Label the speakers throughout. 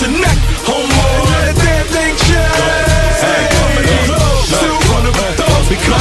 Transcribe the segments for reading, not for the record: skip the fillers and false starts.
Speaker 1: your neck, homeboy. Let a damn thing change. Still running with thugs because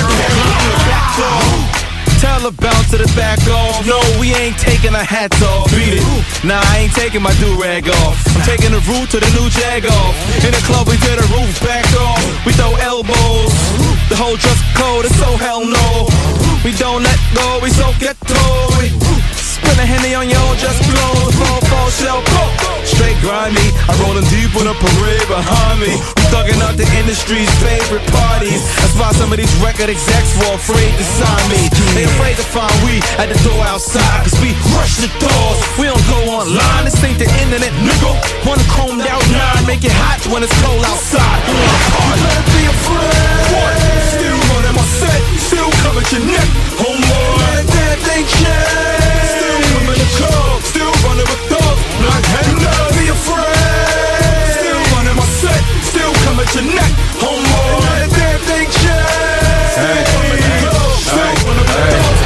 Speaker 1: tell her bounce to the back off. No, we ain't taking our hats off. Beat it. Nah, I ain't taking my do-rag off. I'm taking the route to the new Jag off. In the club we tear the roof back off. We throw elbows. The whole dress code is so hell no. We don't let go, we so ghetto. Spin a Henny on your just blow. Fall shell straight grimy. I rollin' deep with a parade behind me. We thuggin' out the industry's favorite parties. That's why some of these record execs were afraid to sign me. They afraid to find we at the door outside, cause we rush the doors. We don't go online, this ain't the internet, nigga. One chromed out 9, make it hot when it's cold outside. You better be afraid. What? Still running my set, still cover your neck, homeboy. Let that thing change. Still coming to club, still running with thugs. Black handers, be afraid. Still running my set, still coming to your neck, homeboy. Let that thing change. Still coming to club, still running with thugs.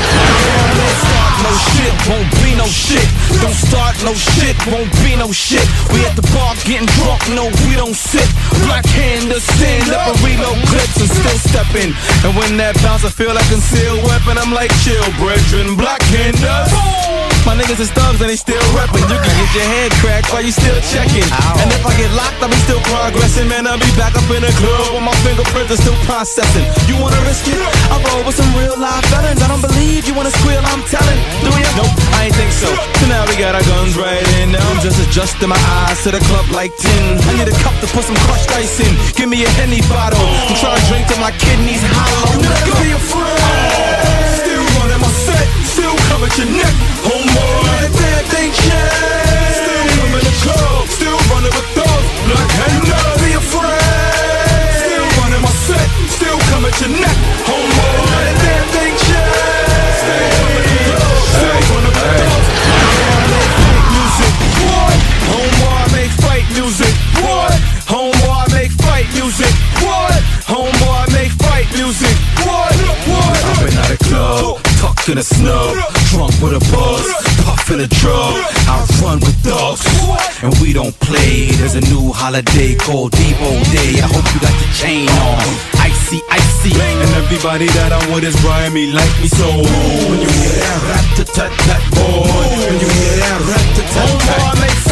Speaker 1: No shit, won't be no shit. Don't start no shit, won't be no shit. We at the bar getting drunk, no, we don't sit. Black handers stand up and reload clips and still stepping. And when that bounce, I feel like a concealed weapon. I'm like, chill, brethren, black handers. My niggas is thugs and they still reppin'. You can get your head cracked while you still checking. And if I get locked, I'll be still progressing. Man, I'll be back up in the club with my fingerprints are still processing. You wanna risk it? I roll with some real live felons. I don't believe you wanna squeal, I'm telling. Do you? Nope, I ain't think so. So now we got our guns right in. Now I'm just adjusting my eyes to the club like 10. I need a cup to put some crushed ice in. Give me a Henny bottle. I'm trying to drink till my kidneys hollow. Never be afraid. Still running my set, still cover your neck, homeboy. Let that thing change. Still coming to club, still running with thugs. Black handers, be afraid. Still running my set, still coming to your neck, homeboy. Let that thing change. Still coming to club, still running with thugs. Homeboy, I make fight music. What? Homeboy, I make fight music. What? Homeboy, I make fight music. What? What? I've been at a club, tucked in a snub, drunk with a buzz, puffin' a drug. I run with thugs, and we don't play. There's a new holiday called Debo Day. I hope you got the chain on, icy, icy. And everybody that I'm with is riding me like me so. When you hear that rat-tat-tat, boy, when you hear that rat-tat-tat, homeboy, I make